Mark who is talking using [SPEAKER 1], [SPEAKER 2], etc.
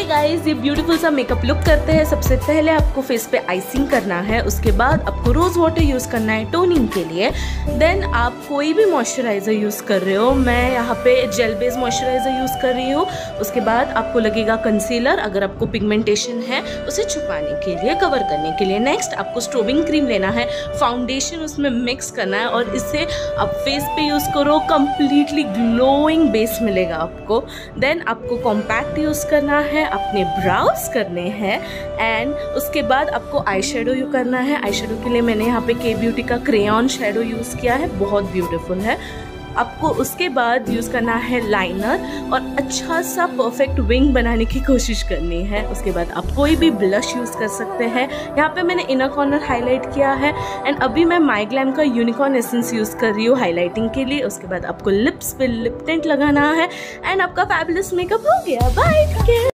[SPEAKER 1] Guys, ये beautiful सा makeup look करते हैं। सबसे पहले आपको फेस पे आइसिंग करना है, उसके बाद आपको रोज वाटर यूज करना है टोनिंग के लिए। देन आप कोई भी मॉइस्चराइजर यूज कर रहे हो, मैं यहाँ पे जेल बेस्ड मॉइस्चराइजर यूज कर रही हूँ। उसके बाद आपको लगेगा कंसीलर, अगर आपको पिगमेंटेशन है उसे छुपाने के लिए, कवर करने के लिए। नेक्स्ट आपको स्ट्रोबिंग क्रीम लेना है, फाउंडेशन उसमें मिक्स करना है और इसे आप फेस पे यूज करो, कंप्लीटली ग्लोइंग बेस मिलेगा आपको। देन आपको कॉम्पैक्ट यूज करना है, अपने ब्राउज करने हैं एंड उसके बाद आपको आई शेडो यूज करना है। आई शेडो के लिए मैंने यहाँ पे के ब्यूटी का क्रेयॉन शेडो यूज किया है, बहुत ब्यूटीफुल है। आपको उसके बाद यूज करना है लाइनर और अच्छा सा परफेक्ट विंग बनाने की कोशिश करनी है। उसके बाद आप कोई भी ब्लश यूज कर सकते हैं। यहाँ पे मैंने इनर कॉर्नर हाईलाइट किया है एंड अभी मैं माई ग्लैम का यूनिकॉर्न एसेंस यूज कर रही हूँ हाईलाइटिंग के लिए। उसके बाद आपको लिप्स पे लिप टिंट लगाना है एंड आपका फैबुलस मेकअप हो गया। बाय।